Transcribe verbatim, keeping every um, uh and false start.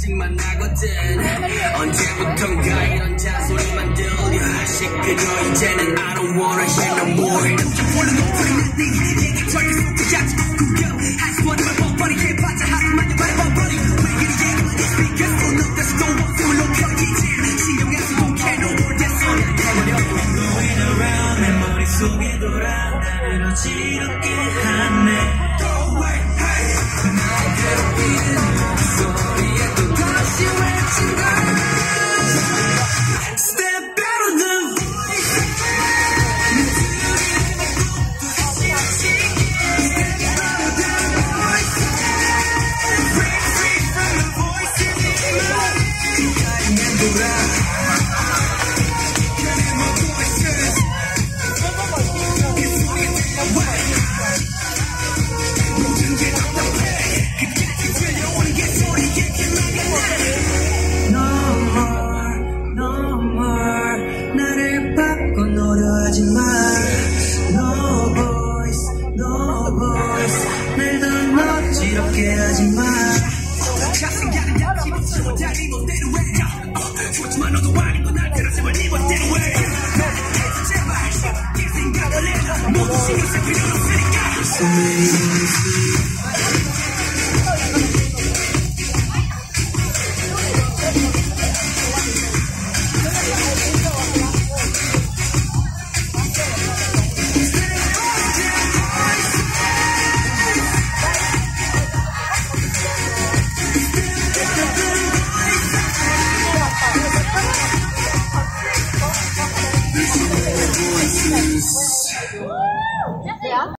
생각만 나거든. 언제부턴가 이런 잔소리만 들려. 시끄러 이제는 I don't wanna hear no more. 원래 높은 네 얘기 절대 속지 않지. 구경할 수 없는 말 뻔뻔히 해봤자 하루만에 말해 뻔뻔히. 왜 이리 얘기만 해. Because don't know there's no one to look at 이제 신경해서 don't care no more. 됐어 난 해버려. Going around 내 머릿속에 돌아 나를 어지럽게 하네. Go away hey. 날 괴롭히는 목소리에 또 다시 외친다. No voice, no voice. 날 더 어지럽게 하지마. 가슴가는 약기는 지워 자기 멋대로 해. 좋지만 너도 아닌 건 알테라 제발 네 멋대로 해. 제발 네 생각을 해. 모두 신경 쓸 필요 없으니까. Woo!